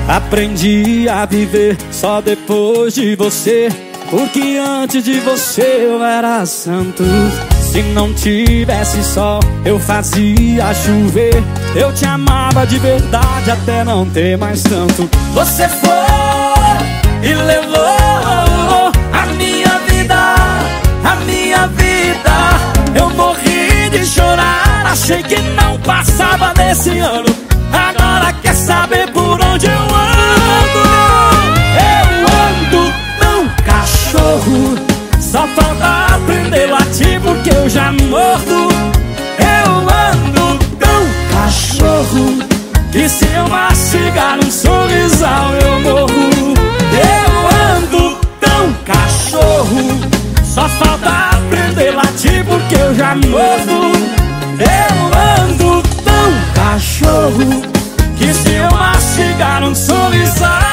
Aprendi a viver só depois de você, porque antes de você eu era santo. Se não tivesse sol, eu fazia chover. Eu te amava de verdade até não ter mais tanto. Você foi e levou a minha vida, a minha vida. Eu morri de chorar, achei que não passava desse ano. Agora quer saber por onde eu ando? Eu ando tão cachorro, só falta aprender a latir porque eu já mordo. Eu ando tão cachorro que se eu mastigar um sorrisal eu morro. Eu ando tão cachorro, só falta aprender a latir porque eu já mordo. Eu ando tão cachorro que se eu mastigar um sorrisal